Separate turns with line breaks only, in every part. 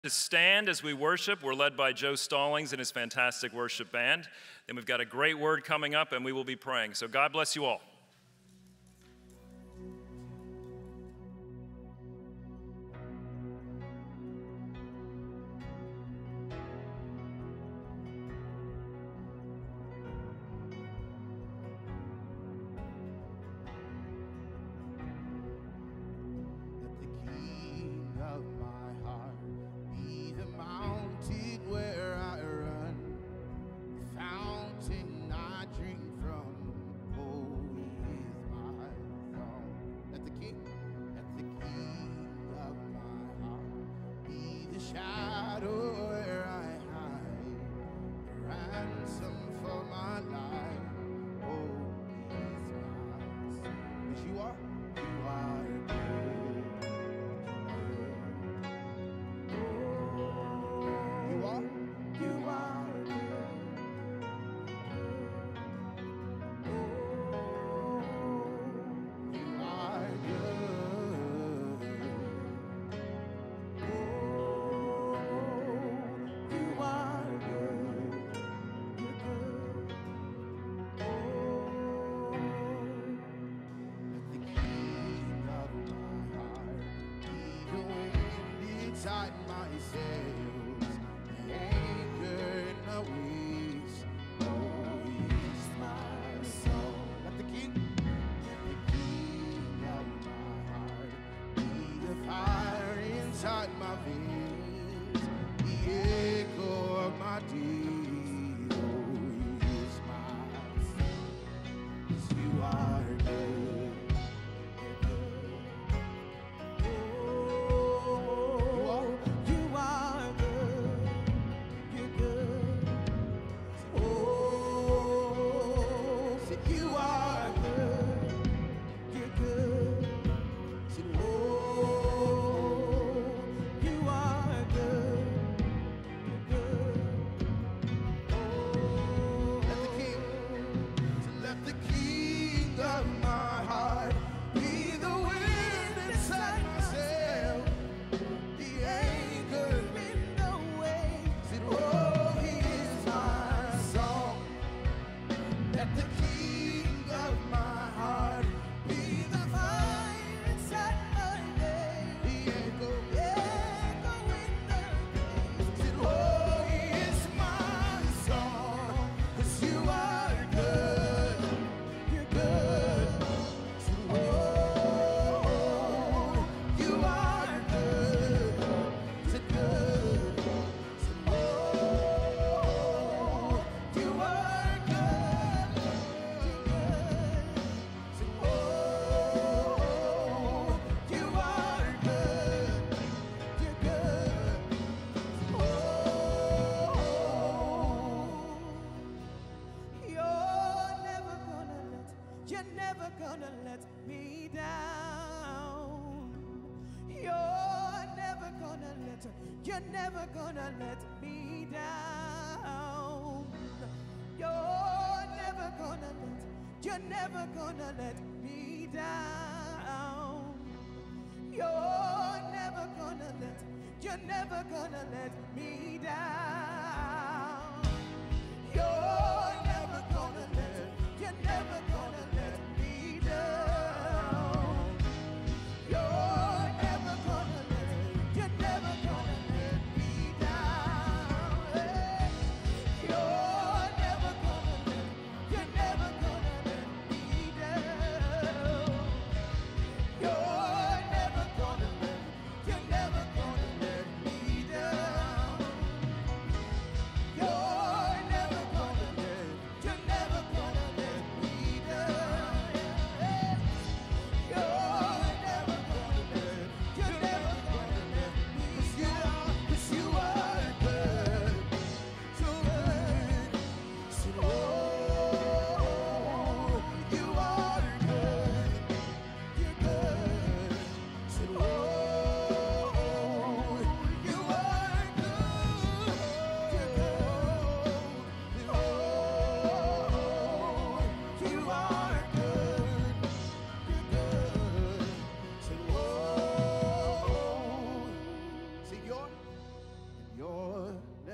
To stand as we worship. We're led by Joe Stallings and his fantastic worship band. Then we've got a great word coming up, and we will be praying. So God bless you all.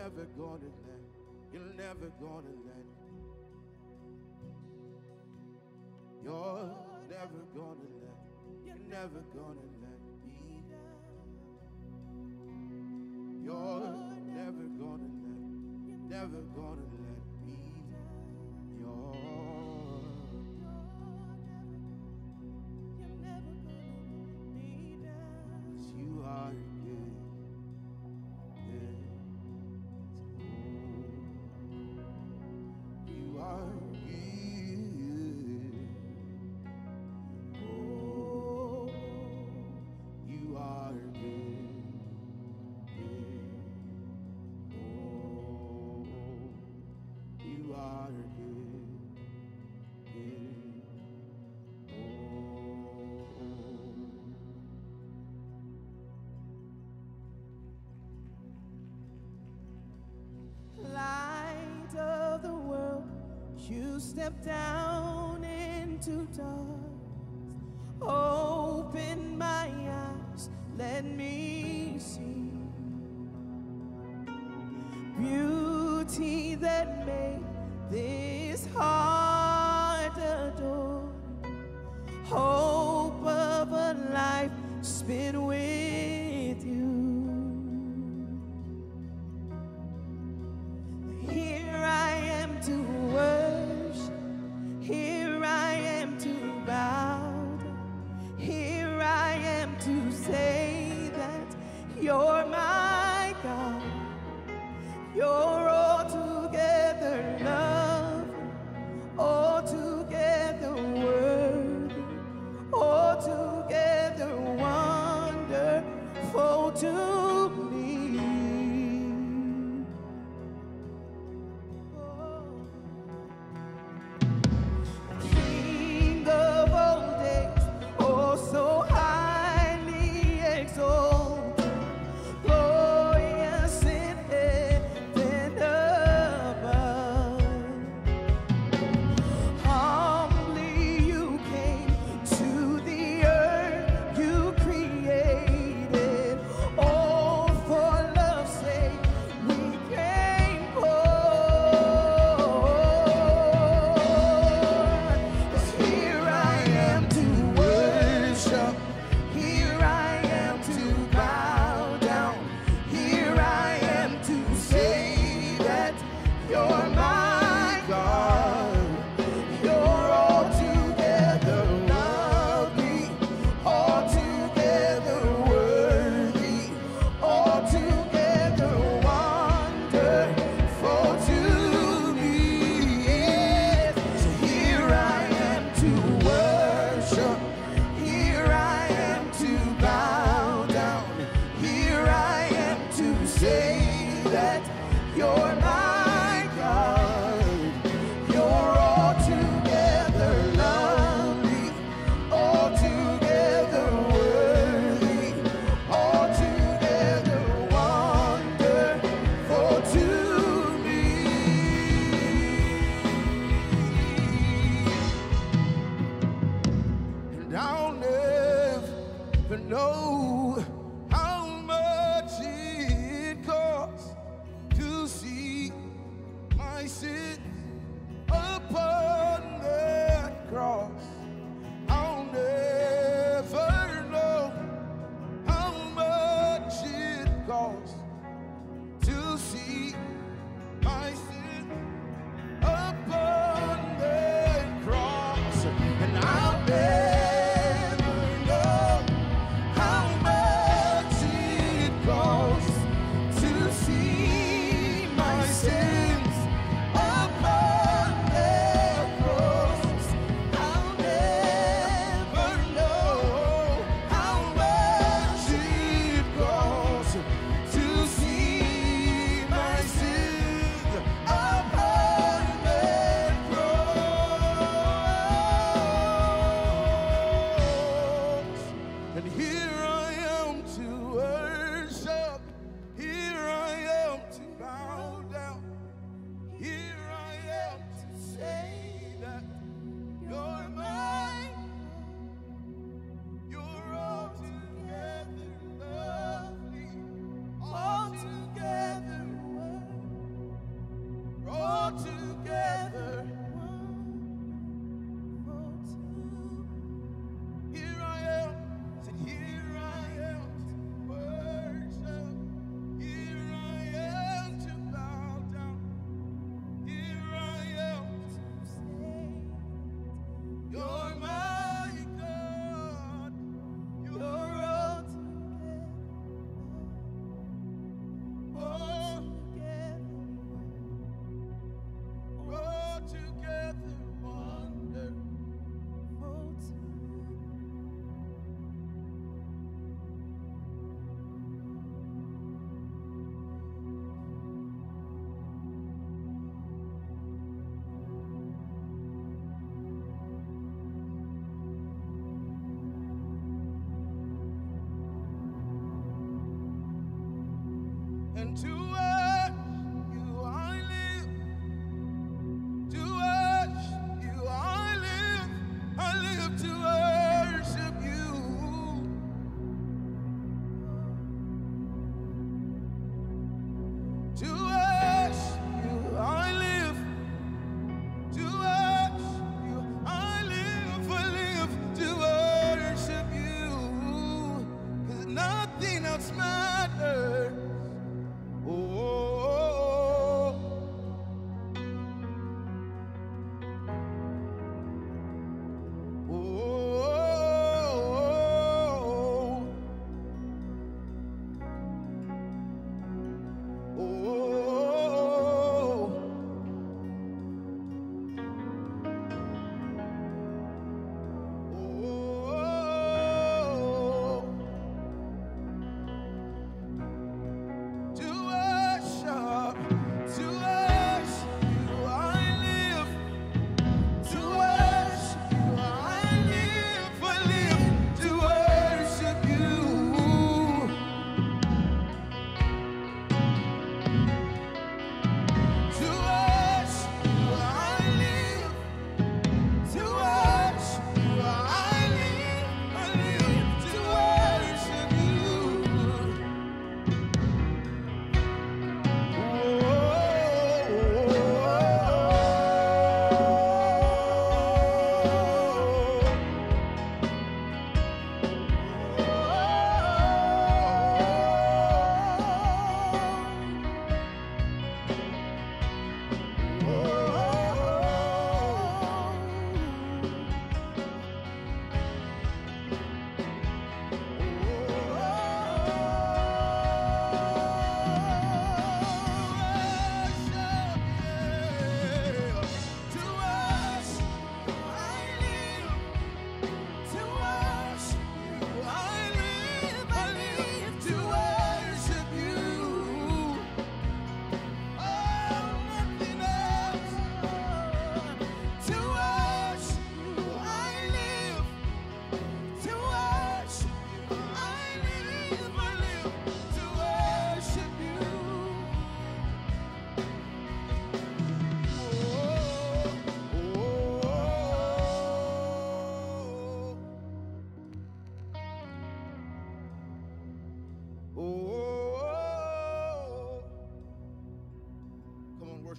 never gonna let, you're never gonna let, you're never gonna let, you're never gonna let me down. You're never gonna let, you're never gonna let me down. You're never gonna let me down. 'Cause you are good. You are good. Oh, you are good. Oh, you are good. Light of the world, you step down into darkness. Open my eyes, let me see beauty that made this heart adore. Hope of a life spent with you. Here I am to worship, here I am to bow down, here I am to say that you're my God. You're altogether lovely, altogether worthy, altogether wonderful to me. King of all days, oh so highly exalted, glorious in heaven above. Humbly you came to the earth you created. All for love's sake we came forth. 'Cause here I am to worship, here I am to bow down, here I am to say that you're my God. You're altogether lovely, altogether worthy, altogether wonderful to me. So here I am to worship, here I am to bow down, here I am to say that you're my God. You're altogether lovely, altogether worthy, altogether wonderful to me. And I'll never know how much it costs to see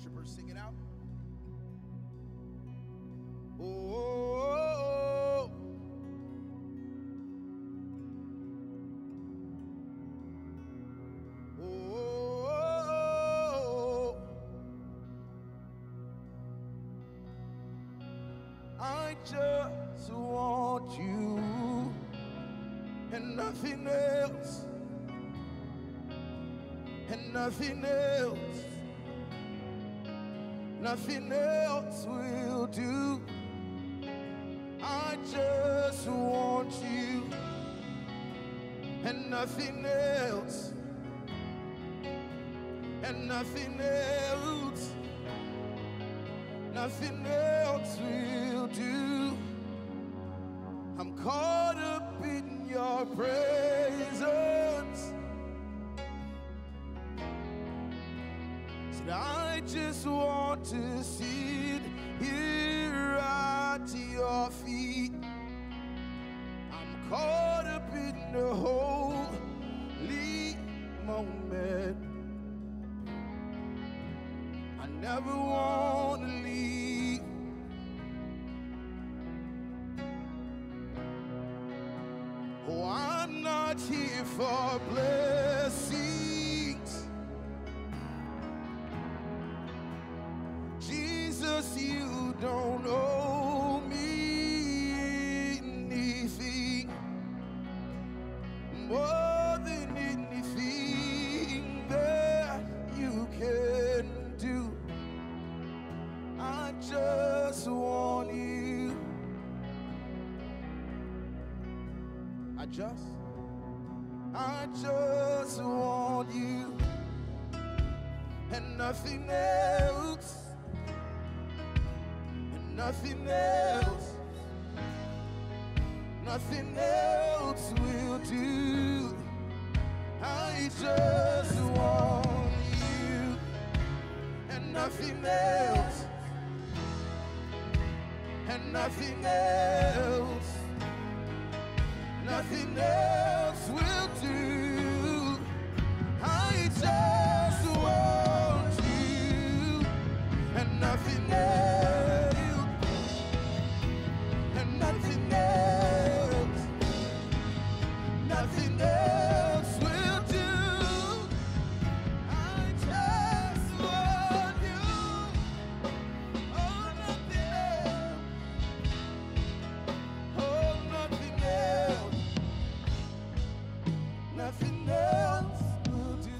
worshipers sing it out. Oh, oh, I just want you and nothing else, and nothing else. Nothing else will do. I just want you and nothing else, and nothing else, nothing else will do. I'm caught up in your presence. I just want to sit here at your feet. I'm caught up in the holy moment. I never want to leave. Oh, I'm not here for blessings. Jesus, you don't owe me anything more than anything that you can do. I just want you. I just want you and nothing else. Nothing else, nothing else will do. I just want you and nothing else, and nothing else, nothing else will do. I just want you and nothing else. Nothing else, nothing else will do. I just want you. Oh, nothing else. Oh, nothing else. Nothing else will do.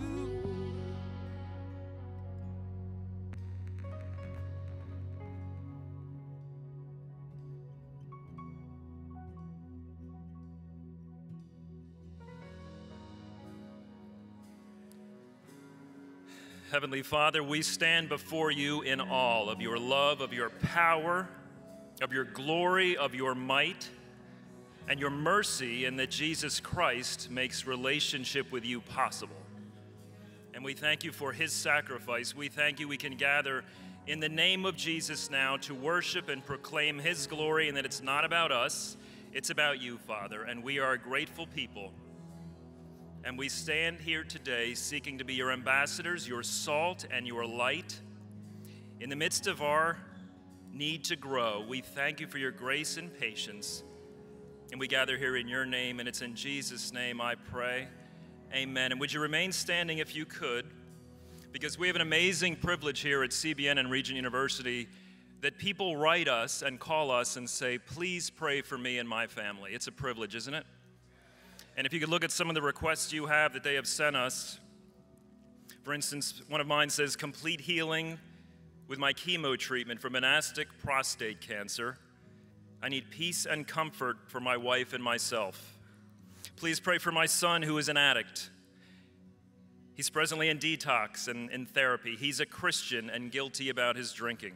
Heavenly Father, we stand before you in awe of your love, of your power, of your glory, of your might, and your mercy in that Jesus Christ makes relationship with you possible. And we thank you for his sacrifice. We thank you we can gather in the name of Jesus now to worship and proclaim his glory, and that it's not about us, it's about you, Father, and we are a grateful people. And we stand here today seeking to be your ambassadors, your salt and your light. In the midst of our need to grow, we thank you for your grace and patience. And we gather here in your name, and it's in Jesus' name I pray. Amen. And would you remain standing if you could? Because we have an amazing privilege here at CBN and Regent University that people write us and call us and say, please pray for me and my family. It's a privilege, isn't it? And if you could look at some of the requests you have that they have sent us. For instance, one of mine says, complete healing with my chemo treatment for monastic prostate cancer. I need peace and comfort for my wife and myself. Please pray for my son who is an addict. He's presently in detox and in therapy. He's a Christian and guilty about his drinking.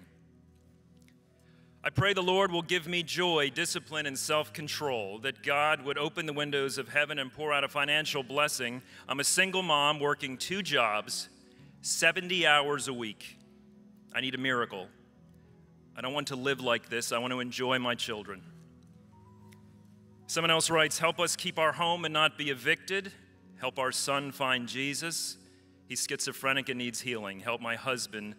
I pray the Lord will give me joy, discipline, and self-control, that God would open the windows of heaven and pour out a financial blessing. I'm a single mom working 2 jobs, 70 hours a week. I need a miracle. I don't want to live like this. I want to enjoy my children. Someone else writes, help us keep our home and not be evicted. Help our son find Jesus. He's schizophrenic and needs healing. Help my husband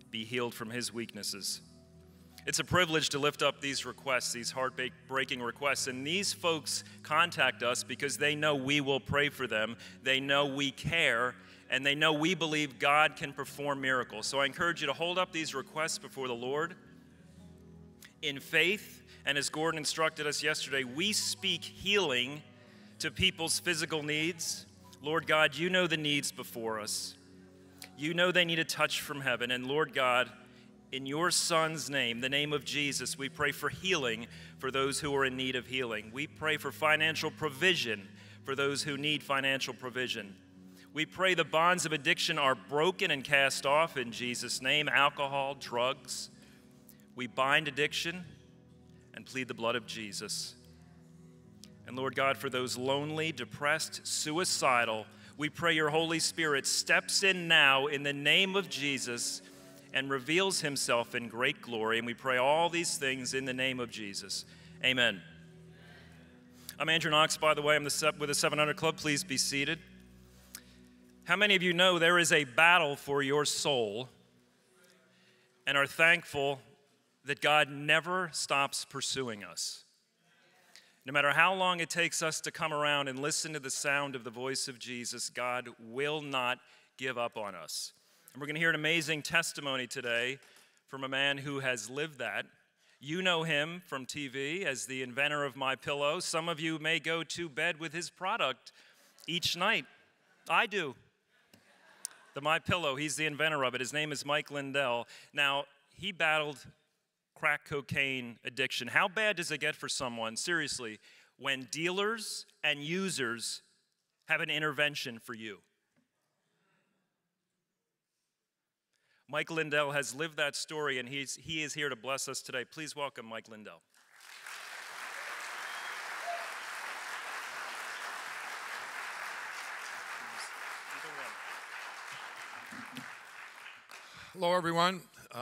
be healed from his weaknesses. It's a privilege to lift up these requests, these heart-breaking requests, and these folks contact us because they know we will pray for them, they know we care, and they know we believe God can perform miracles. So I encourage you to hold up these requests before the Lord in faith, and as Gordon instructed us yesterday, we speak healing to people's physical needs. Lord God, you know the needs before us. You know they need a touch from heaven, and Lord God, in your Son's name, the name of Jesus, we pray for healing for those who are in need of healing. We pray for financial provision for those who need financial provision. We pray the bonds of addiction are broken and cast off in Jesus' name, alcohol, drugs. We bind addiction and plead the blood of Jesus. And Lord God, for those lonely, depressed, suicidal, we pray your Holy Spirit steps in now in the name of Jesus and reveals himself in great glory. And we pray all these things in the name of Jesus. Amen. I'm Andrew Knox, by the way. I'm with the 700 Club. Please be seated. How many of you know there is a battle for your soul and are thankful that God never stops pursuing us? No matter how long it takes us to come around and listen to the sound of the voice of Jesus, God will not give up on us. And we're going to hear an amazing testimony today from a man who has lived that. You know him from TV as the inventor of My Pillow. Some of you may go to bed with his product each night. I do. The My Pillow, he's the inventor of it. His name is Mike Lindell. Now, he battled crack cocaine addiction. How bad does it get for someone, seriously, when dealers and users have an intervention for you? Mike Lindell has lived that story, and he is here to bless us today. Please welcome Mike Lindell.
Hello, everyone.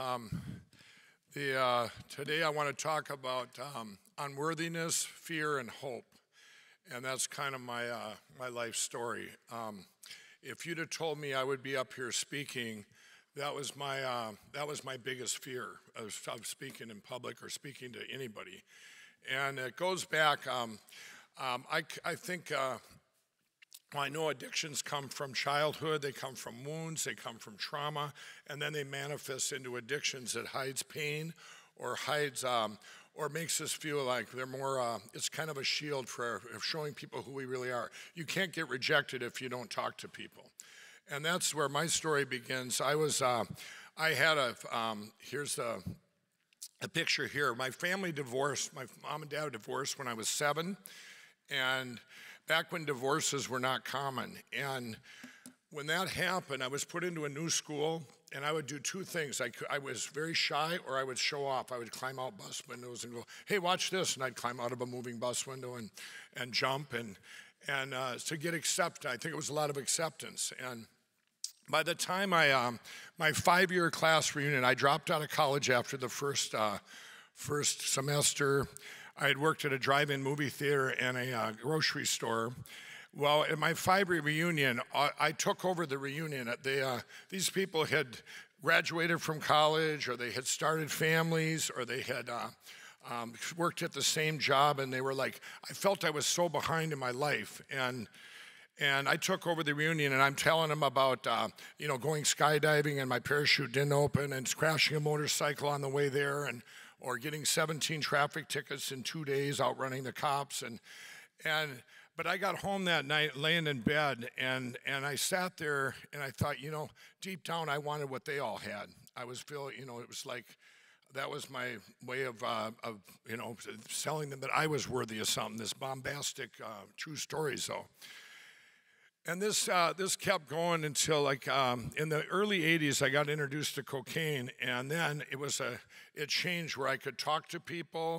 Today I want to talk about unworthiness, fear, and hope, and that's kind of my life story. If you'd have told me I would be up here speaking, that was my biggest fear of speaking in public or speaking to anybody, and it goes back. I think. Well, I know addictions come from childhood, they come from wounds, they come from trauma, and then they manifest into addictions that hides pain or hides or makes us feel like they're more, it's kind of a shield for showing people who we really are. You can't get rejected if you don't talk to people. And that's where my story begins. Here's a picture here. My family divorced, my mom and dad divorced when I was 7, and back when divorces were not common. And when that happened, I was put into a new school, and I would do two things. I was very shy, or I would show off. I would climb out bus windows and go, hey, watch this, and I'd climb out of a moving bus window and jump, and to get accepted. I think it was a lot of acceptance. And by the time my 5-year class reunion, I dropped out of college after the first semester. I had worked at a drive-in movie theater and a grocery store. Well, at my 5-year reunion, I took over the reunion. These people had graduated from college, or they had started families, or they had worked at the same job, and they were like, I felt I was so behind in my life. And I took over the reunion, and I'm telling them about, going skydiving, and my parachute didn't open, and crashing a motorcycle on the way there, or getting 17 traffic tickets in 2 days, outrunning the cops. But I got home that night, laying in bed, and I sat there, and I thought, deep down, I wanted what they all had. I was feeling, it was like, that was my way of telling them that I was worthy of something, this bombastic, true stories, though. And this kept going until in the early 80s, I got introduced to cocaine, and then it changed where I could talk to people.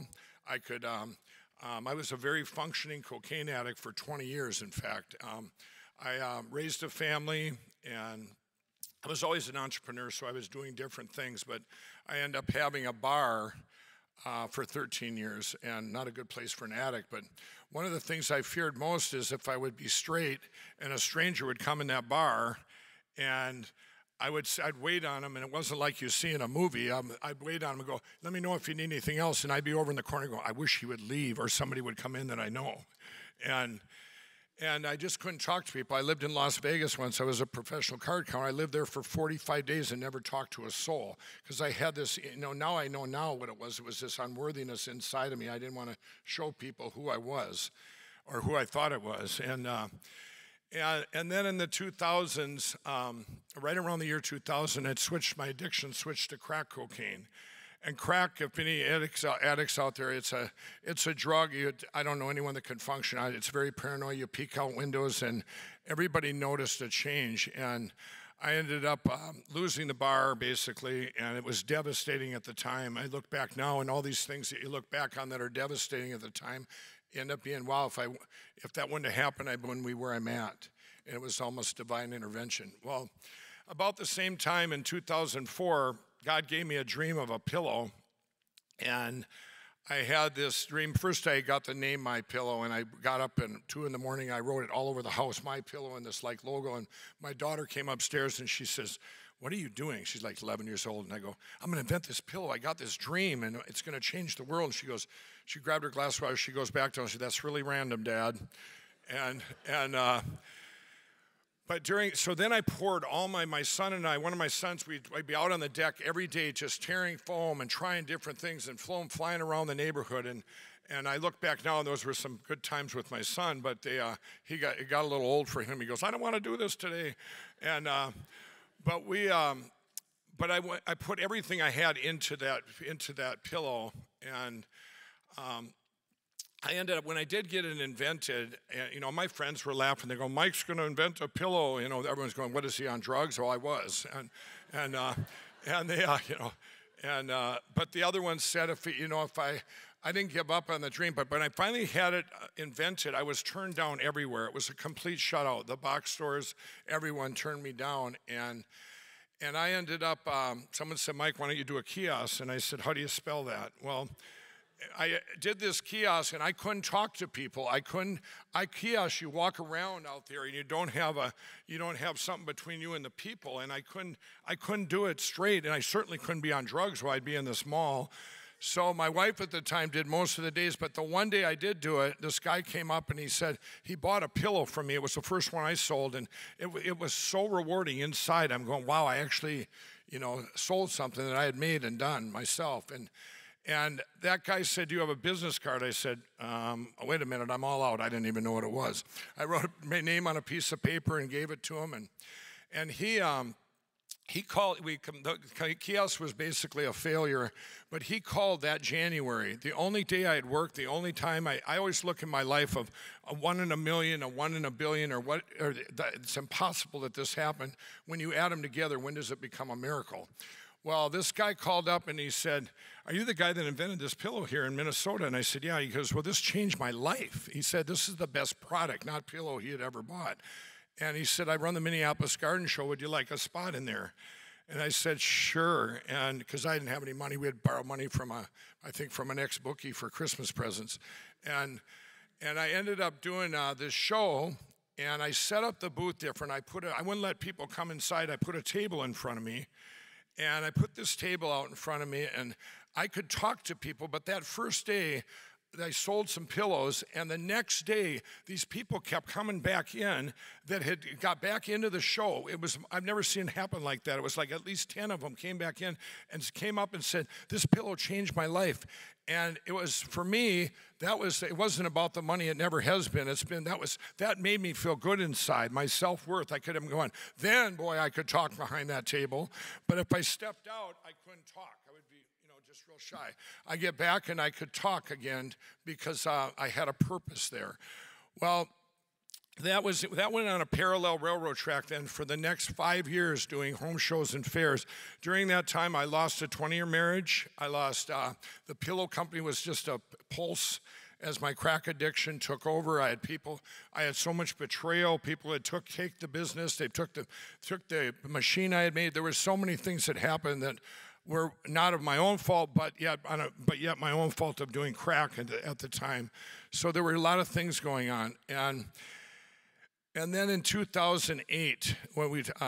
I was a very functioning cocaine addict for 20 years, in fact. I raised a family, and I was always an entrepreneur, so I was doing different things, but I ended up having a bar for 13 years, and not a good place for an addict. But one of the things I feared most is if I would be straight and a stranger would come in that bar, and I'd wait on them, and it wasn't like you see in a movie. I'd wait on them and go, let me know if you need anything else. And I'd be over in the corner going, I wish he would leave, or somebody would come in that I know. And I just couldn't talk to people. I lived in Las Vegas once. I was a professional card counter. I lived there for 45 days and never talked to a soul because I had this, now I know now what it was. It was this unworthiness inside of me. I didn't want to show people who I was or who I thought I was. And then in the 2000s, right around the year 2000, my addiction switched to crack cocaine. And crack, if any addicts out there, it's a drug. I don't know anyone that can function on it. It's very paranoid. You peek out windows, and everybody noticed a change. And I ended up losing the bar, basically, and it was devastating at the time. I look back now, and all these things that you look back on that are devastating at the time end up being, wow, if that wouldn't have happened, I wouldn't be where I'm at. And it was almost divine intervention. Well, about the same time in 2004, God gave me a dream of a pillow, and I had this dream. First, I got to name my pillow, and I got up at 2 in the morning. I wrote it all over the house, my pillow, and this like logo. And my daughter came upstairs, and she says, "What are you doing?" She's like 11 years old, and I go, "I'm going to invent this pillow. I got this dream, and it's going to change the world." And she grabbed her glass of water. She goes back to him and said, "That's really random, Dad." So then I poured all my son and I, one of my sons, I'd be out on the deck every day just tearing foam and trying different things and flying around the neighborhood. And I look back now, and those were some good times with my son, but it got a little old for him. He goes, "I don't want to do this today." But I put everything I had into that pillow, and I ended up, when I did get it invented, my friends were laughing. They go, "Mike's going to invent a pillow." Everyone's going, "What is he, on drugs?" Oh, I was. But the other one said, if I didn't give up on the dream, but when I finally had it invented, I was turned down everywhere. It was a complete shutout. The box stores, everyone turned me down. And I ended up, someone said, "Mike, why don't you do a kiosk?" And I said, "How do you spell that?" Well, I did this kiosk, and I couldn't talk to people. Kiosk, you walk around out there, and you don't have something between you and the people. And I couldn't do it straight, and I certainly couldn't be on drugs while I'd be in this mall. So my wife at the time did most of the days, but the one day I did do it, this guy came up and he said he bought a pillow from me. It was the first one I sold, and it was so rewarding inside. I'm going, wow, I actually, sold something that I had made and done myself. And that guy said, "Do you have a business card?" I said, "Wait a minute, I'm all out." I didn't even know what it was. I wrote my name on a piece of paper and gave it to him, and he called. The kiosk was basically a failure, but he called that January. The only day I had worked, the only time I always look in my life of a 1 in a million, a 1 in a billion, it's impossible that this happened. When you add them together, when does it become a miracle? Well, this guy called up and he said, "Are you the guy that invented this pillow here in Minnesota?" And I said, "Yeah." He goes, "Well, this changed my life." He said, "This is the best product, not pillow he had ever bought." And he said, "I run the Minneapolis Garden Show. Would you like a spot in there?" And I said, "Sure." And because I didn't have any money, we had borrowed money from an ex-bookie for Christmas presents. And I ended up doing this show, and I set up the booth different. I wouldn't let people come inside. I put a table in front of me. And I put this table out in front of me, and I could talk to people. But that first day, I sold some pillows, and the next day, these people kept coming back in that had got back into the show. I've never seen it happen like that. It was like at least 10 of them came back in and came up and said, "This pillow changed my life." And it was, for me, it wasn't about the money. It never has been. That made me feel good inside, my self-worth. I could have gone, then, boy, I could talk behind that table. But if I stepped out, I couldn't talk. I would be, just real shy. I get back and I could talk again because I had a purpose there. Well, that went on a parallel railroad track then for the next 5 years doing home shows and fairs. During that time, I lost a 20-year marriage. I lost, the pillow company was just a pulse as my crack addiction took over. I had so much betrayal. People had take the business. They took the machine I had made. There were so many things that happened that were not of my own fault, but yet my own fault of doing crack at the time. So there were a lot of things going on. And then in 2008, when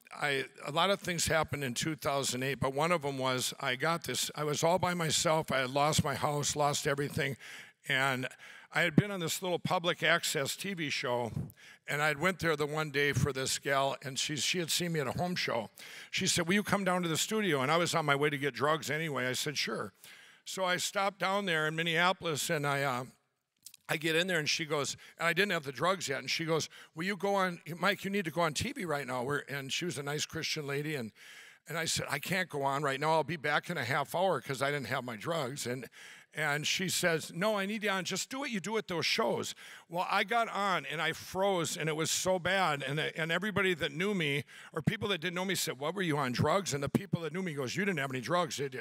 a lot of things happened in 2008, but one of them was I was all by myself. I had lost my house, lost everything, and I had been on this little public access TV show, and I went there the one day for this gal, and she had seen me at a home show. She said, will you come down to the studio? And I was on my way to get drugs anyway. I said, sure. So I stopped down there in Minneapolis, and I get in there, and she goes, and I didn't have the drugs yet, and she goes, will you go on, Mike, you need to go on TV right now. And she was a nice Christian lady, and I said, I can't go on right now. I'll be back in a half hour because I didn't have my drugs. And she says, no, I need you on. Just do what you do at those shows. Well, I got on, and I froze, and it was so bad. And everybody that knew me, or people that didn't know me, said, what, were you on drugs? And the people that knew me goes, you didn't have any drugs, did you?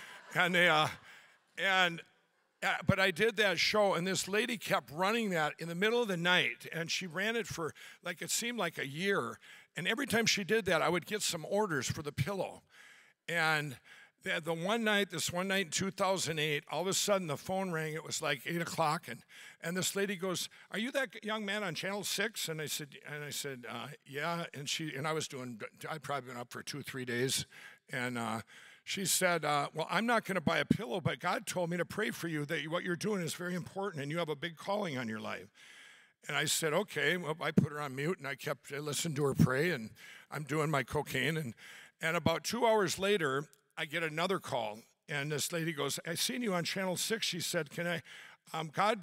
But I did that show, and this lady kept running that in the middle of the night, and she ran it for, like, it seemed like a year. And every time she did that, I would get some orders for the pillow. And this one night in 2008, all of a sudden the phone rang. It was like 8 o'clock, and this lady goes, are you that young man on Channel 6? And I said, yeah. And I'd probably been up for 2-3 days. And she said, well, I'm not going to buy a pillow, but God told me to pray for you, that what you're doing is very important, and you have a big calling on your life. And I said, okay. Well, I put her on mute, and I listened to her pray, and I'm doing my cocaine. And about 2 hours later, I get another call, and this lady goes, I seen you on Channel 6. She said, God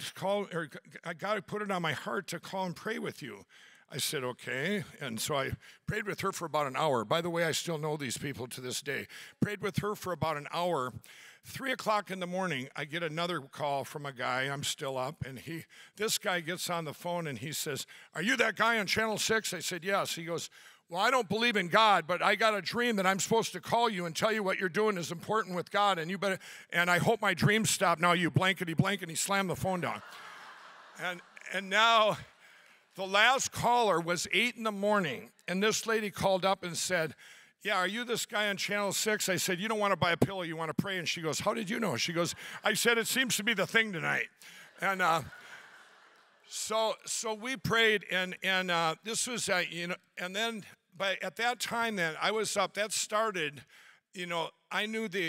put it on my heart to call and pray with you. I said, okay. And so I prayed with her for about an hour. By the way, I still know these people to this day. Prayed with her for about an hour. 3 o'clock in the morning, I get another call from a guy. I'm still up, and this guy gets on the phone, and he says, are you that guy on Channel 6? I said, yes. He goes, well, I don't believe in God, but I got a dream that I'm supposed to call you and tell you what you're doing is important with God, and I hope my dreams stop now, you blankety blank, and he slammed the phone down. And now the last caller was 8 in the morning, and this lady called up and said, yeah, are you this guy on Channel 6? I said, you don't want to buy a pillow, you want to pray. And she goes, how did you know? She goes, I said, it seems to be the thing tonight. And so we prayed, and this was, and then, but at that time then, I was up, that started, I knew the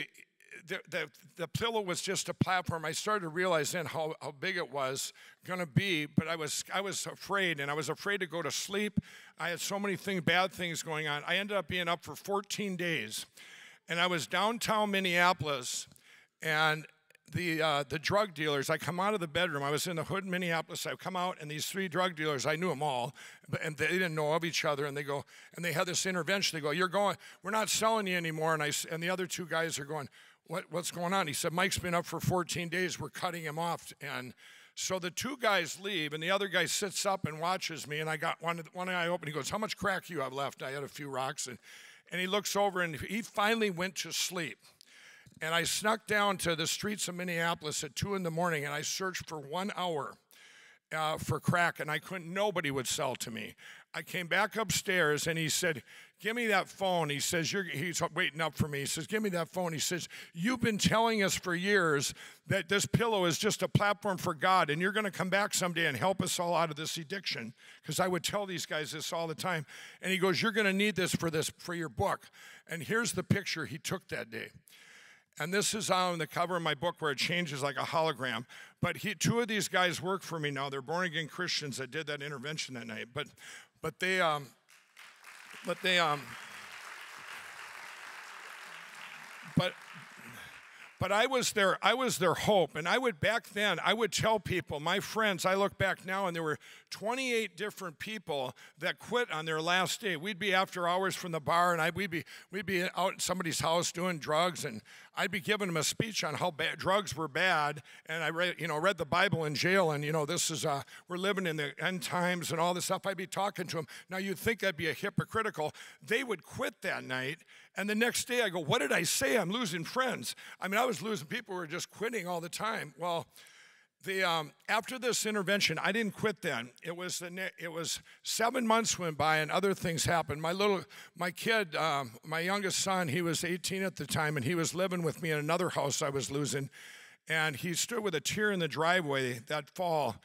pillow was just a platform. I started to realize then how big it was going to be, but I was afraid, and I was afraid to go to sleep. I had so many bad things going on. I ended up being up for 14 days, and I was downtown Minneapolis, and the drug dealers, I come out of the bedroom. I was in the hood in Minneapolis. I come out, and these 3 drug dealers, I knew them all, and they didn't know of each other. And they go, and they had this intervention. They go, we're not selling you anymore. And the other 2 guys are going, what's going on? He said, Mike's been up for 14 days. We're cutting him off. And so the 2 guys leave, and the other guy sits up and watches me. And I got one eye open. He goes, how much crack you have left? I had a few rocks, and he looks over, and he finally went to sleep. And I snuck down to the streets of Minneapolis at 2 in the morning, and I searched for 1 hour for crack, and nobody would sell to me. I came back upstairs, and he said, give me that phone. He says, he's waiting up for me. He says, give me that phone. He says, you've been telling us for years that this pillow is just a platform for God, and you're going to come back someday and help us all out of this addiction. Because I would tell these guys this all the time. And he goes, you're going to need this for your book. And here's the picture he took that day. And this is on the cover of my book where it changes like a hologram. But 2 of these guys work for me now. They're born-again Christians that did that intervention that night. But I was their hope. And back then, I would tell people, my friends, I look back now, and there were 28 different people that quit on their last day. We'd be after hours from the bar, and we'd be out in somebody's house doing drugs, and I'd be giving them a speech on how bad drugs were bad. And I read the Bible in jail, and this is we're living in the end times and all this stuff. I'd be talking to them. Now you'd think I'd be a hypocritical. They would quit that night, and the next day I go, what did I say? I'm losing friends. I mean, I was losing people who were just quitting all the time. Well, after this intervention, I didn't quit then. It was 7 months went by, and other things happened. My kid, my youngest son, he was 18 at the time, and he was living with me in another house I was losing. And he stood with a tear in the driveway that fall.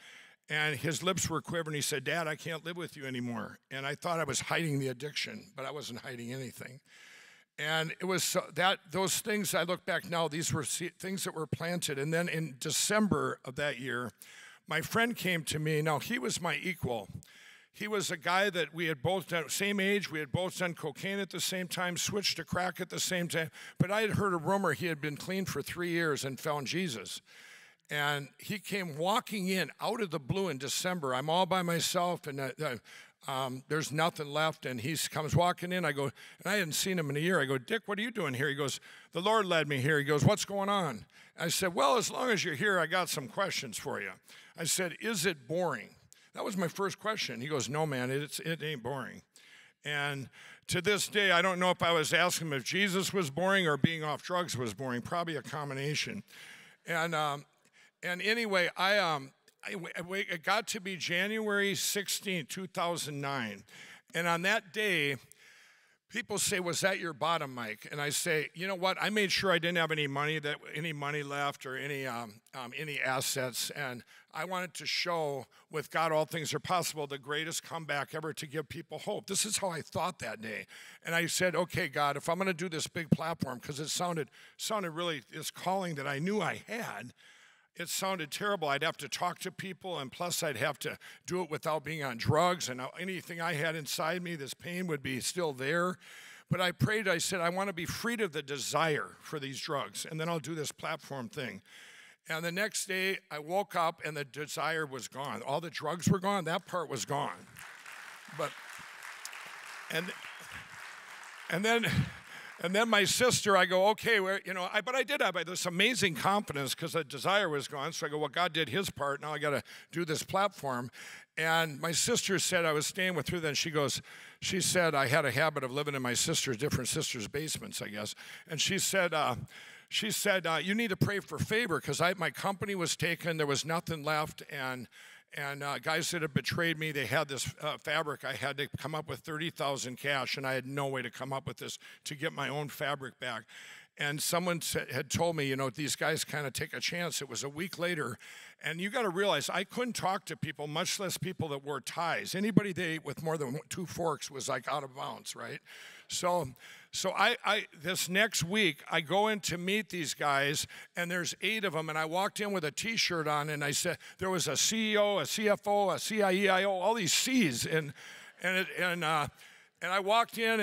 And his lips were quivering. He said, "Dad, I can't live with you anymore." And I thought I was hiding the addiction, but I wasn't hiding anything. And it was those things, I look back now, these were things that were planted. And then in December of that year, my friend came to me. Now, he was my equal. He was a guy that we had both done, same age, we had both done cocaine at the same time, switched to crack at the same time. But I had heard a rumor he had been clean for 3 years and found Jesus. And he came walking in out of the blue in December. I'm all by myself, and there's nothing left. And he comes walking in. I go, and I hadn't seen him in a year. I go, "Dick, what are you doing here?" He goes, "The Lord led me here." He goes, "What's going on?" I said, "Well, as long as you're here, I got some questions for you." I said, "Is it boring?" That was my first question. He goes, "No, man, it ain't boring." And to this day, I don't know if I was asking him if Jesus was boring or being off drugs was boring. Probably a combination. And anyway, it got to be January 16, 2009. And on that day, people say, "Was that your bottom, Mike?" And I say, "You know what? I made sure I didn't have any money left or any assets. And I wanted to show with God all things are possible, the greatest comeback ever to give people hope." This is how I thought that day. And I said, "Okay, God, if I'm going to do this big platform," because it sounded really, this calling that I knew I had, it sounded terrible. I'd have to talk to people, and plus I'd have to do it without being on drugs, and anything I had inside me, this pain would be still there. But I prayed, I said, "I want to be freed of the desire for these drugs, and then I'll do this platform thing." And the next day, I woke up, and the desire was gone. All the drugs were gone. That part was gone. And then my sister, I go, "Okay, but I did have this amazing confidence because the desire was gone." So I go, "Well, God did his part. Now I got to do this platform." And my sister said, I was staying with her then. She said, I had a habit of living in my different sisters' basements, I guess. And she said, "You need to pray for favor because my company was taken. There was nothing left. And guys that had betrayed me, they had this fabric. I had to come up with 30,000 cash, and I had no way to come up with this to get my own fabric back." And someone had told me, these guys kind of take a chance. It was a week later. And you got to realize I couldn't talk to people, much less people that wore ties. Anybody that ate with more than 2 forks was like out of bounds, right? So I this next week, I go in to meet these guys, and there's 8 of them, and I walked in with a T-shirt on, and I said, there was a CEO, a CFO, a CIEIO, all these C's, and I walked in,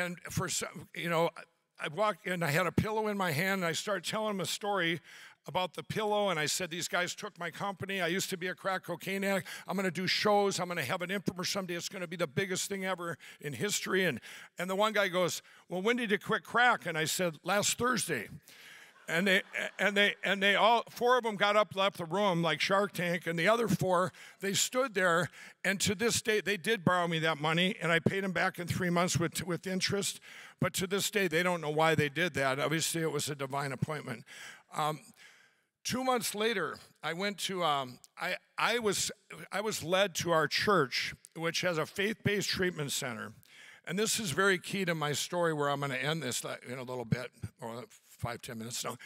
I walked in, I had a pillow in my hand, and I started telling them a story about the pillow, and I said, "These guys took my company. I used to be a crack cocaine addict. I'm going to do shows. I'm going to have an infomercial someday. It's going to be the biggest thing ever in history." And the one guy goes, "Well, when did you quit crack?" And I said, "Last Thursday." And they all 4 of them got up, left the room like Shark Tank, and the other 4, they stood there, and to this day, they did borrow me that money, and I paid them back in 3 months with interest. But to this day, they don't know why they did that. Obviously, it was a divine appointment. 2 months later, I went to, I was led to our church, which has a faith-based treatment center. And this is very key to my story, where I'm going to end this in a little bit, or 5-10 minutes now.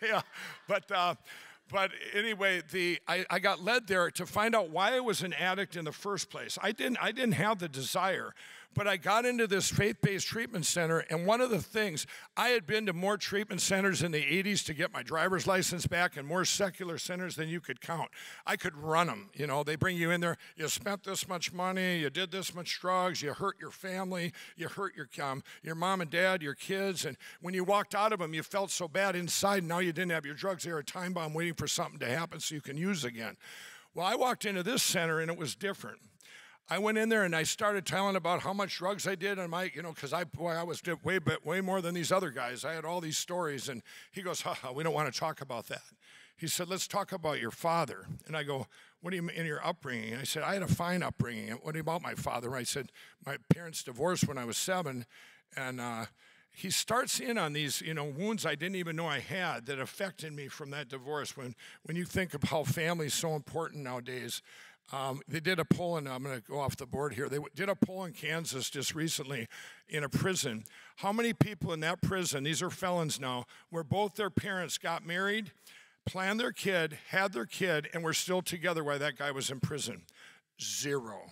But anyway, I got led there to find out why I was an addict in the first place. I didn't have the desire, but I got into this faith-based treatment center, and one of the things, I had been to more treatment centers in the 80s to get my driver's license back, and more secular centers than you could count. I could run them. They bring you in there, you spent this much money, you did this much drugs, you hurt your family, you hurt your mom and dad, your kids, and when you walked out of them, you felt so bad inside. Now you didn't have your drugs. They were a time bomb waiting for something to happen so you can use again. Well, I walked into this center, and it was different. I went in there, and I started telling about how much drugs I did, and because I was way more than these other guys. I had all these stories, and he goes, "We don't want to talk about that." He said, "Let's talk about your father." And I go, "What do you mean in your upbringing?" I said, "I had a fine upbringing." "What about my father?" I said, "My parents divorced when I was 7, and he starts in on these, wounds I didn't even know I had that affected me from that divorce. When you think of how family is so important nowadays, they did a poll, and I'm going to go off the board here. They did a poll in Kansas just recently in a prison. How many people in that prison, these are felons now, where both their parents got married, planned their kid, had their kid, and were still together while that guy was in prison. Zero.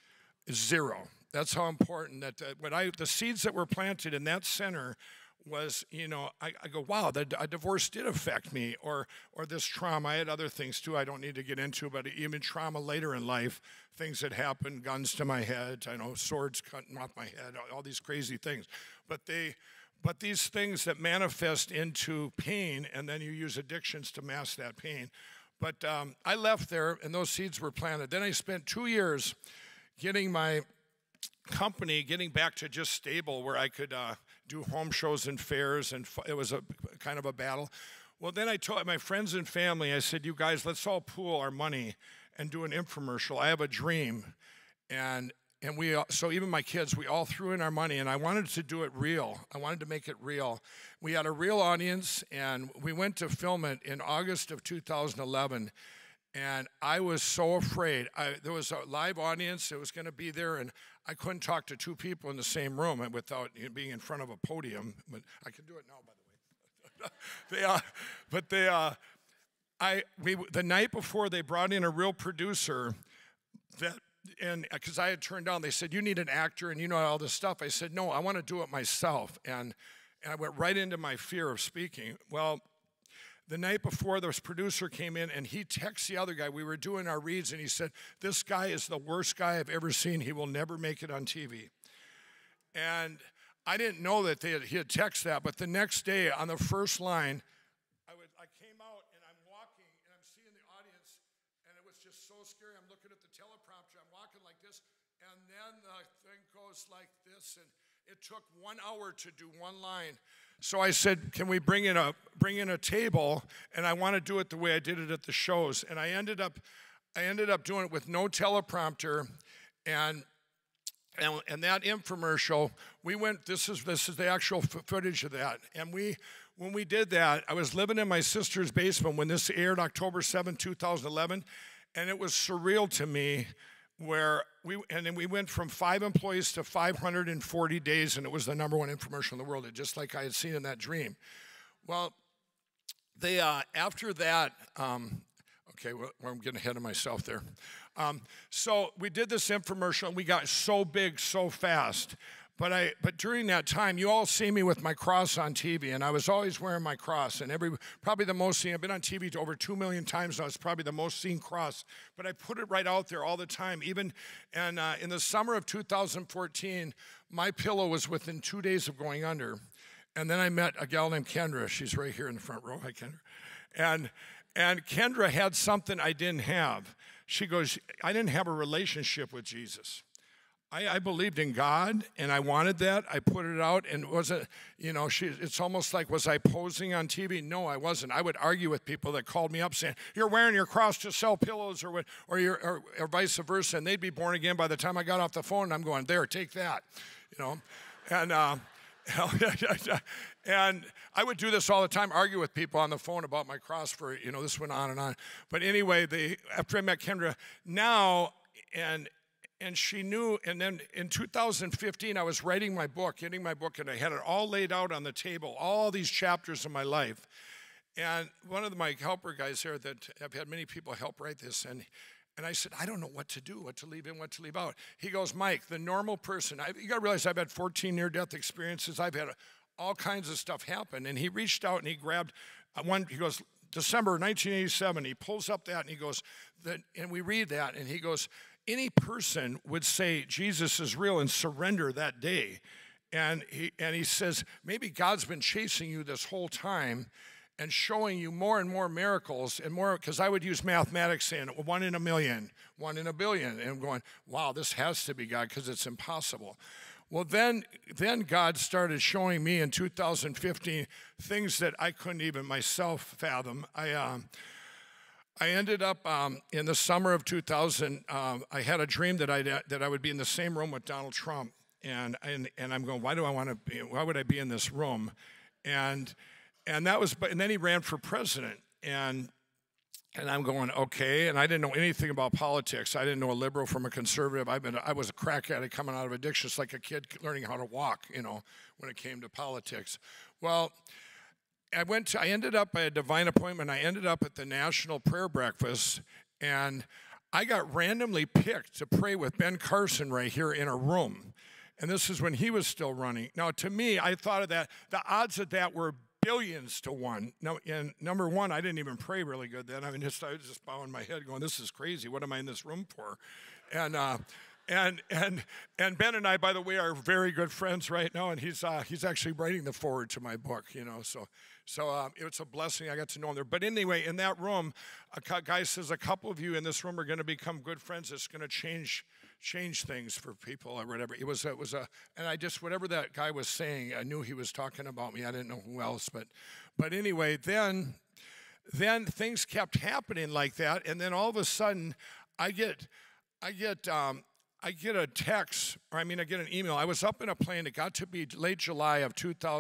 That's how important that the seeds that were planted in that center was, I go, wow, a divorce did affect me, or this trauma. I had other things too I don't need to get into, but even trauma later in life, things that happened, guns to my head, swords cutting off my head, all these crazy things. But these things that manifest into pain, and then you use addictions to mask that pain. But I left there, and those seeds were planted. Then I spent 2 years getting my company, getting back to just stable, where I could do home shows and fairs, and it was a kind of a battle. Well, then I told my friends and family, I said, you guys, let's all pool our money and do an infomercial. I have a dream. And so even my kids, we all threw in our money, and I wanted to do it real. I wanted to make it real. We had a real audience, and we went to film it in August of 2011. And I was so afraid. There was a live audience. It was going to be there, and I couldn't talk to two people in the same room without being in front of a podium. But I can do it now, by the way. The night before, they brought in a real producer and because I had turned down, they said, you need an actor and all this stuff. I said, no, I want to do it myself. And I went right into my fear of speaking. Well, the night before, this producer came in, and he texted the other guy. We were doing our reads, and he said, this guy is the worst guy I've ever seen. He will never make it on TV. And I didn't know that he had texted that, but the next day on the first line, I came out, and I'm walking, and I'm seeing the audience, and it was just so scary. I'm looking at the teleprompter. I'm walking like this, and then the thing goes like this, and it took 1 hour to do one line. So I said, can we bring in a table? And I want to do it the way I did it at the shows. And I ended up doing it with no teleprompter, and that infomercial, we went. This is the actual footage of that. And when we did that, I was living in my sister's basement when this aired, October 7, 2011, and it was surreal to me. Then we went from 5 employees to 540 days, and it was the #1 infomercial in the world, just like I had seen in that dream. Well, they after that, okay, well, I'm getting ahead of myself there. So we did this infomercial, and we got so big so fast. But during that time, you all see me with my cross on TV, and I was always wearing my cross. And probably the most seen, I've been on TV over 2 million times now. It's probably the most seen cross. But I put it right out there all the time. And in the summer of 2014, my pillow was within 2 days of going under. And then I met a gal named Kendra. She's right here in the front row. Hi, Kendra. And Kendra had something I didn't have. She goes, I didn't have a relationship with Jesus. I believed in God, and I wanted that. I put it out, and it's almost like, was I posing on TV? No, I wasn't. I would argue with people that called me up saying, you're wearing your cross to sell pillows or vice versa, and they'd be born again by the time I got off the phone, and I'm going, there, take that, And and I would do this all the time, argue with people on the phone about my cross for, this went on and on. But anyway, after I met Kendra, and she knew, and then in 2015, I was getting my book, and I had it all laid out on the table, all these chapters of my life. And one of my helper guys there that I've had many people help write this, and I said, I don't know what to do, what to leave in, what to leave out. He goes, Mike, the normal person, you got to realize I've had 14 near-death experiences. I've had all kinds of stuff happen. And he reached out and he grabbed one, he goes, December 1987, he pulls up that and he goes, and we read that, and he goes, any person would say Jesus is real and surrender that day. And he says, maybe God's been chasing you this whole time and showing you more and more miracles and more, because I would use mathematics saying 1 in a million, 1 in a billion, and I'm going, wow, this has to be God because it's impossible. Well, then God started showing me in 2015 things that I couldn't even myself fathom. I ended up in the summer of 2000. I had a dream that I would be in the same room with Donald Trump, and I'm going, why would I be in this room? And then he ran for president, and I'm going, okay. And I didn't know anything about politics. I didn't know a liberal from a conservative. I was a crack addict coming out of addiction. It's like a kid learning how to walk, when it came to politics. Well, I ended up by a divine appointment. I ended up at the National Prayer Breakfast, and I got randomly picked to pray with Ben Carson right here in a room. And this is when he was still running. Now, to me, I thought of that. The odds of that were billions to one. Now, and number one, I didn't even pray really good then. I mean, I was just bowing my head, going, "This is crazy. What am I in this room for?" And Ben and I, by the way, are very good friends right now, and he's actually writing the foreword to my book, you know. So it's a blessing. I got to know him there. But anyway, in that room, a guy says, "A couple of you in this room are going to become good friends. It's going to change things for people," or whatever. It was and I just, whatever that guy was saying, I knew he was talking about me. I didn't know who else, but anyway, then things kept happening like that, and then all of a sudden, I get a text, or I get an email. I was up in a plane. It got to be late July of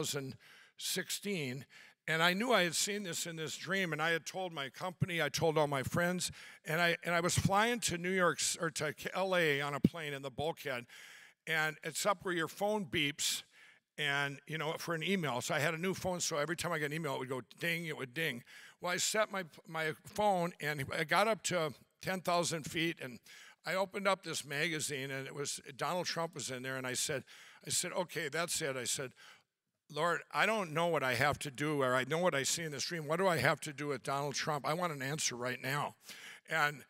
2016, and I knew I had seen this in this dream, and I had told my company, I told all my friends, and I was flying to New York, or to LA on a plane in the bulkhead, and it's up where your phone beeps, and, you know, for an email. So I had a new phone, so every time I got an email, it would go ding, it would ding. Well, I set my phone, and I got up to 10,000 feet, and I opened up this magazine, and it was Donald Trump was in there, and I said, "Okay, that's it." I said, "Lord, I don't know what I have to do, or I know what I see in this dream. What do I have to do with Donald Trump? I want an answer right now." And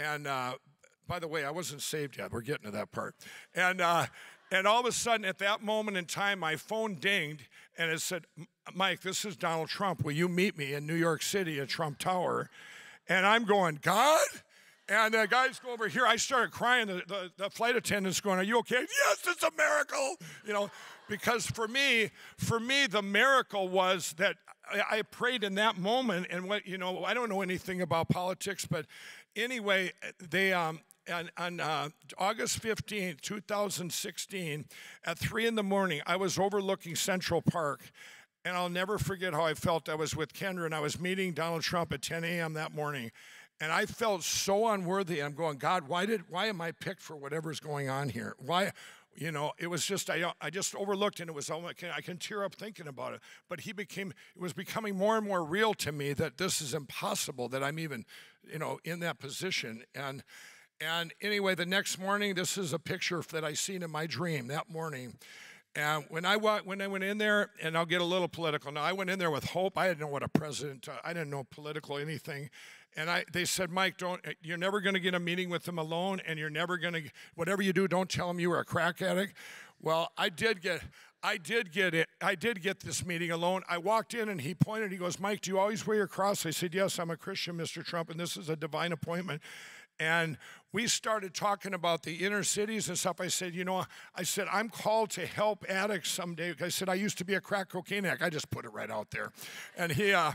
by the way, I wasn't saved yet. We're getting to that part. And all of a sudden, at that moment in time, my phone dinged, and it said, "Mike, this is Donald Trump. Will you meet me in New York City at Trump Tower?" And I'm going, "God?" And the guys go over here. I started crying. The flight attendant's going, "Are you okay?" "Yes, it's a miracle." You know, because for me, the miracle was that I prayed in that moment. And what, you know, I don't know anything about politics, but anyway, they on August 15th, 2016, at 3 in the morning, I was overlooking Central Park. And I'll never forget how I felt. I was with Kendra, and I was meeting Donald Trump at 10 a.m. that morning. And I felt so unworthy. I'm going, "God, why am I picked for whatever's going on here? Why?" You know, it was just, I just overlooked, and it was, I can tear up thinking about it. But it was becoming more and more real to me that this is impossible, that I'm even, you know, in that position. And anyway, the next morning, this is a picture that I seen in my dream that morning. And when I went in there, and I'll get a little political now, I went in there with hope. I didn't know what a president, I didn't know political anything. And they said, "Mike, you're never going to get a meeting with them alone, and you're never going to, whatever you do, don't tell them you were a crack addict." Well, I did get it. I did get this meeting alone. I walked in, and he pointed, he goes, "Mike, do you always wear your cross?" I said, "Yes, I'm a Christian, Mr. Trump, and this is a divine appointment." And we started talking about the inner cities and stuff. I said, "You know," I said, "I'm called to help addicts someday." I said, "I used to be a crack cocaine addict." I just put it right out there. And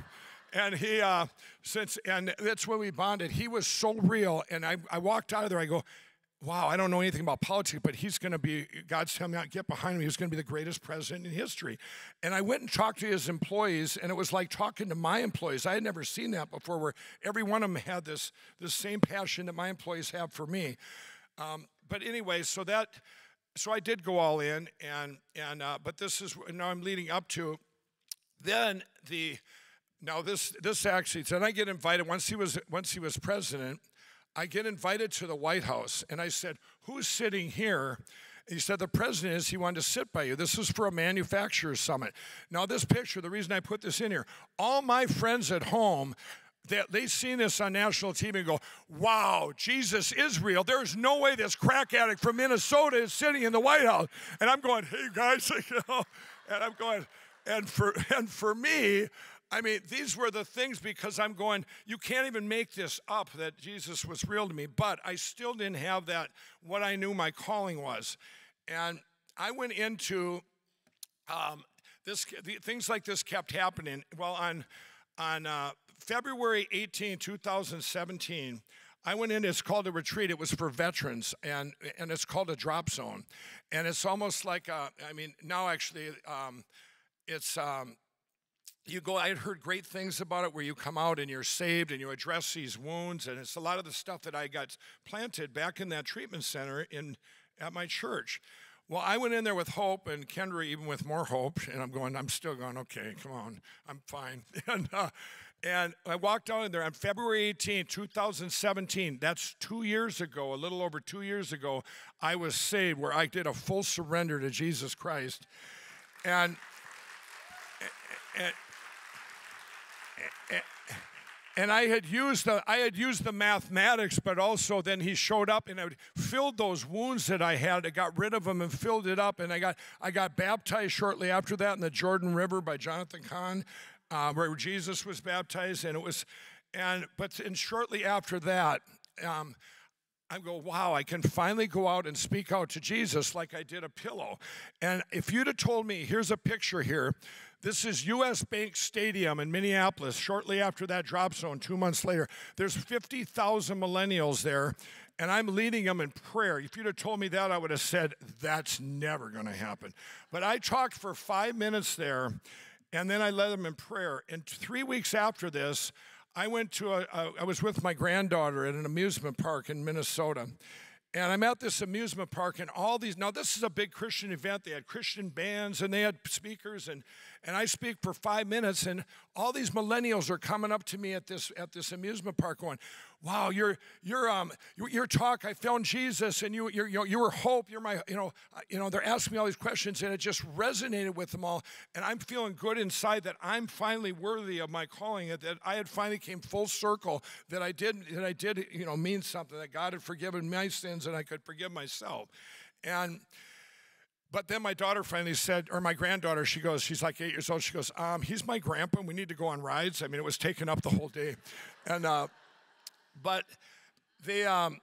that's when we bonded. He was so real. And I walked out of there, I go, "Wow, I don't know anything about politics, but he's going to be, God's telling me, get behind him. He's going to be the greatest president in history." And I went and talked to his employees, and it was like talking to my employees. I had never seen that before, where every one of them had this same passion that my employees have for me. But anyway, so I did go all in, but this is, now I'm leading up to, then this actually, then I get invited, once he was president, I get invited to the White House, and I said, "Who's sitting here?" And he said, "The president is. He wanted to sit by you. This is for a manufacturers summit." Now, this picture, the reason I put this in here, all my friends at home, they seen this on national TV and go, "Wow, Jesus is real. There's no way this crack addict from Minnesota is sitting in the White House." And I'm going, "Hey, guys," you know, and I'm going, and for me, I mean, these were the things, because I'm going, you can't even make this up that Jesus was real to me. But I still didn't have that, what I knew my calling was. And I went into things like this kept happening. Well, on February 18, 2017, I went in, it's called a retreat. It was for veterans, and it's called a drop zone. And it's almost like, now actually, it's, you go, I had heard great things about it, where you come out and you're saved and you address these wounds. And it's a lot of the stuff that I got planted back in that treatment center at my church. Well, I went in there with hope, and Kendra even with more hope, and I'm still going, okay, come on, I'm fine. And I walked out in there on February 18, 2017. That's 2 years ago, a little over 2 years ago, I was saved, where I did a full surrender to Jesus Christ. And I had used the mathematics, but also then he showed up and I filled those wounds that I had. I got rid of them and filled it up, and I got baptized shortly after that in the Jordan River by Jonathan Kahn, where Jesus was baptized, but shortly after that, I go, wow, I can finally go out and speak out to Jesus like I did a pillow. And if you'd have told me, here's a picture here. This is U.S. Bank Stadium in Minneapolis. Shortly after that drop zone, 2 months later, there's 50,000 millennials there, and I'm leading them in prayer. If you'd have told me that, I would have said, that's never going to happen. But I talked for 5 minutes there, and then I led them in prayer. And 3 weeks after this, I was with my granddaughter at an amusement park in Minnesota. And I'm at this amusement park, and now this is a big Christian event. They had Christian bands, and they had speakers, and I speak for 5 minutes, and all these millennials are coming up to me at this amusement park going, wow, your talk, I found Jesus, and you were hope, you're my, they're asking me all these questions, and it just resonated with them all, and I'm feeling good inside that I'm finally worthy of my calling, that I had finally came full circle, that I did, mean something, that God had forgiven my sins, and I could forgive myself. But then my daughter finally said, or my granddaughter, she's like 8 years old, she goes, he's my grandpa, we need to go on rides. I mean, it was taking up the whole day. And but the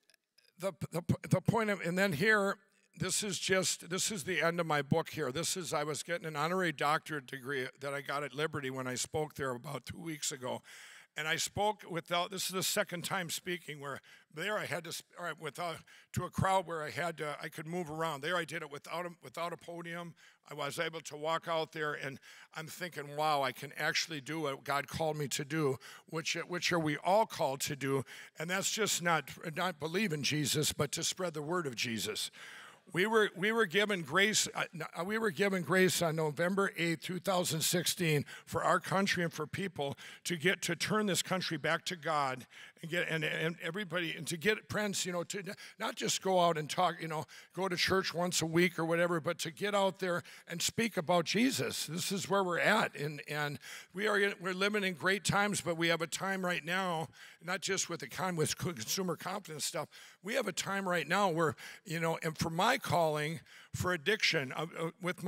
point of, and then here, this is the end of my book here. I was getting an honorary doctorate degree that I got at Liberty when I spoke there about 2 weeks ago. And I spoke this is the second time speaking where there I had to a crowd where I could move around. There I did it without a podium. I was able to walk out there, and I'm thinking, wow, I can actually do what God called me to do, which are we all called to do, and that's just not believe in Jesus, but to spread the word of Jesus. We were given grace. We were given grace on November 8, 2016, for our country and for people to turn this country back to God and everybody, and to get Prince, to not just go out and talk, go to church once a week or whatever, but to get out there and speak about Jesus. This is where we're at, and we're living in great times, but we have a time right now, not just with consumer confidence stuff. We have a time right now where, and for my calling for addiction, with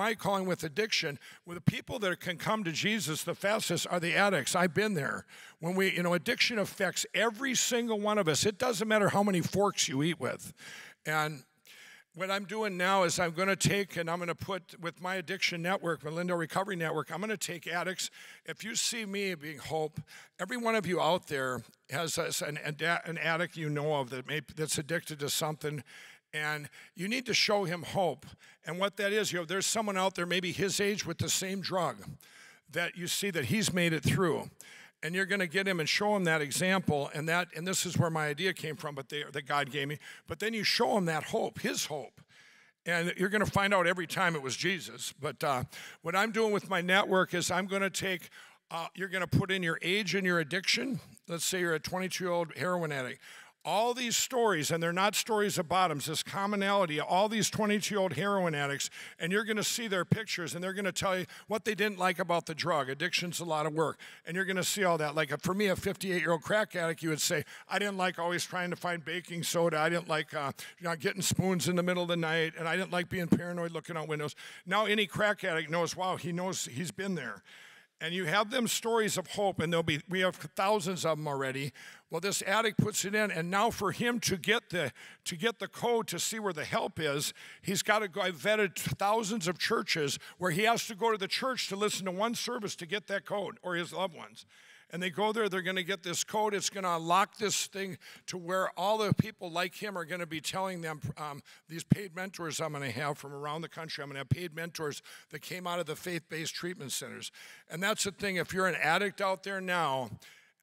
the people that can come to Jesus the fastest are the addicts. I've been there. When addiction affects every single one of us. It doesn't matter how many forks you eat with. And what I'm doing now is I'm going to take, and I'm going to put, with my addiction network, my Lindell Recovery Network, I'm going to take addicts. If you see me being hope, every one of you out there has an addict of that's addicted to something, and you need to show him hope. And what that is, there's someone out there maybe his age with the same drug that you see that he's made it through. And you're going to get him and show him that example, and this is where my idea came from, that God gave me. But then you show him that hope, his hope. And you're going to find out every time it was Jesus. But what I'm doing with my network is I'm going to take, you're going to put in your age and your addiction. Let's say you're a 22-year-old heroin addict. All these stories, and they're not stories of bottoms, this commonality, all these 22-year-old heroin addicts, and you're going to see their pictures, and they're going to tell you what they didn't like about the drug. Addiction's a lot of work, and you're going to see all that. Like for me, a 58-year-old crack addict, you would say, I didn't like always trying to find baking soda. I didn't like getting spoons in the middle of the night, and I didn't like being paranoid looking out windows. Now any crack addict knows, wow, he knows he's been there. And you have them stories of hope, and we have thousands of them already. Well, this addict puts it in, and now for him to get the code to see where the help is, he's got to go. I've vetted thousands of churches where he has to go to the church to listen to one service to get that code, or his loved ones. And they go there, they're going to get this code. It's going to unlock this thing to where all the people like him are going to be telling them, these paid mentors I'm going to have from around the country. I'm going to have paid mentors that came out of the faith-based treatment centers. And that's the thing, if you're an addict out there now,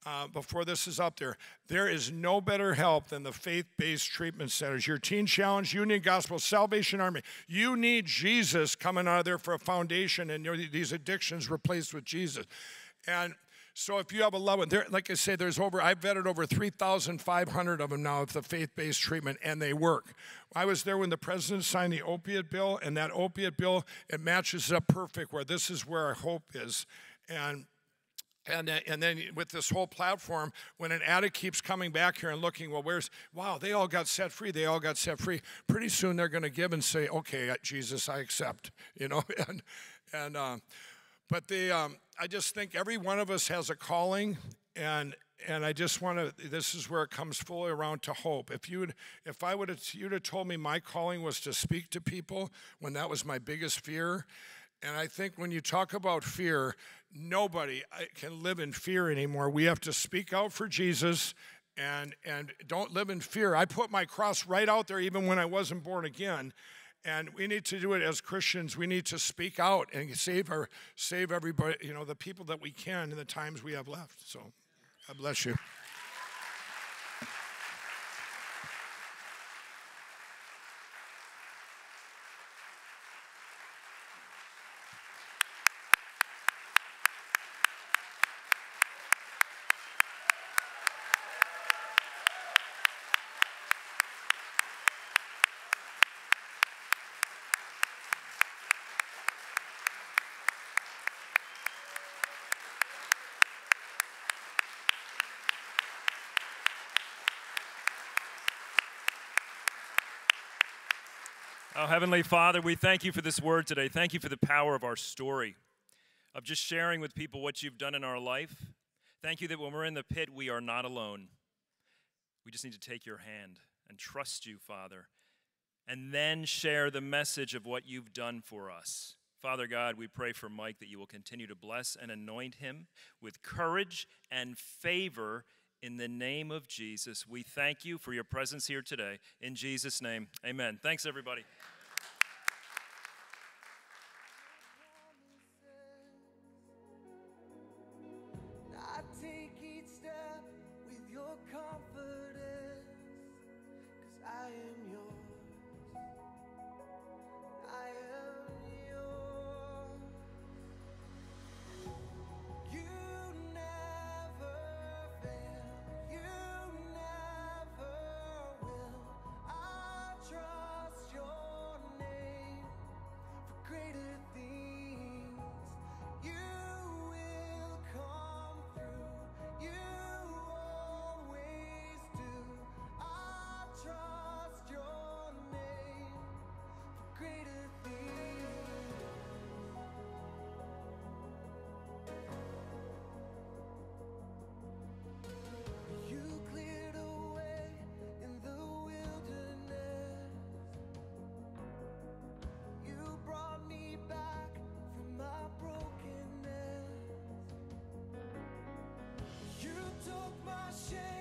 before this is up there is no better help than the faith-based treatment centers. Your Teen Challenge, Union Gospel, Salvation Army. You need Jesus coming out of there for a foundation and these addictions replaced with Jesus. And so if you have a loved one, like I say, I've vetted over 3,500 of them now with the faith-based treatment, and they work. I was there when the president signed the opiate bill, and that opiate bill, it matches up perfect where this is where our hope is. And then with this whole platform, when an addict keeps coming back here and looking, wow, they all got set free. They all got set free. Pretty soon they're going to give and say, okay, Jesus, I accept, But I just think every one of us has a calling, and I just want to. This is where it comes fully around to hope. If you'd have told me my calling was to speak to people when that was my biggest fear, and I think when you talk about fear, nobody can live in fear anymore. We have to speak out for Jesus. And don't live in fear. I put my cross right out there even when I wasn't born again. And we need to do it as Christians. We need to speak out and save everybody, the people that we can in the times we have left. So, God bless you.
Oh, Heavenly Father, we thank you for this word today. Thank you for the power of our story, of just sharing with people what you've done in our life. Thank you that when we're in the pit, we are not alone. We just need to take your hand and trust you, Father, and then share the message of what you've done for us. Father God, we pray for Mike that you will continue to bless and anoint him with courage and favor in the name of Jesus. We thank you for your presence here today. In Jesus' name, amen. Thanks, everybody.
I take each step with your confidence, 'cause I am yours. I am yours. You never fail. You never will. I trust your name for greater things. You will come through. You always do. I trust your name for greater things. You cleared a way in the wilderness. You brought me back from my brokenness. You took my shame.